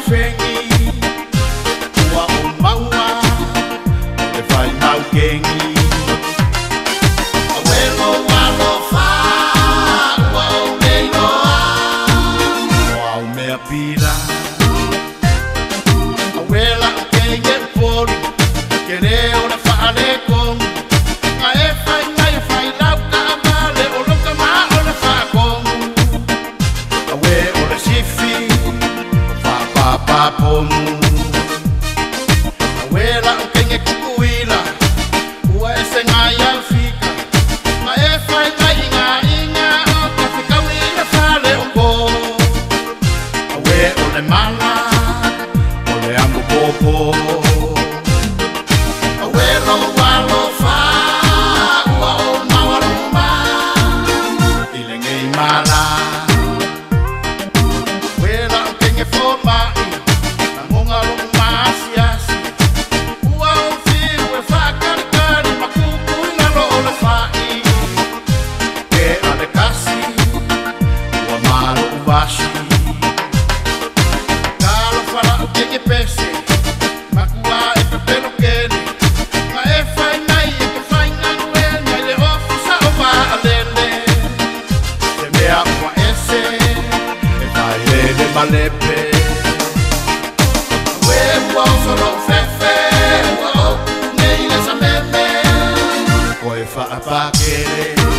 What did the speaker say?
fengi ua o maua le fai mau kengi awelo walo fa ua o leiloa ua o mea pira awela o Keige Fo'i kere o le whaale kong a e fai ngai fai lau ka amale o loka ma o le whaakong awe o le sifi papomu awela o Keige kukuila ua e se ngai au fika ma e fai ngai inga o ka whikawi le whaale o ko awe o le mala o le amu popo awelo walo fa ua o mawaruma i le ngei mala awela o Keige Fo'i Kalo fara o Keige pese makua e pepelo kene ma e fai nai e ke fai nganue nai le ofisa o maalele se mea ua ese e fai lele malepe ue ua o solo fefe ua o nei le sa meme koe faa pakere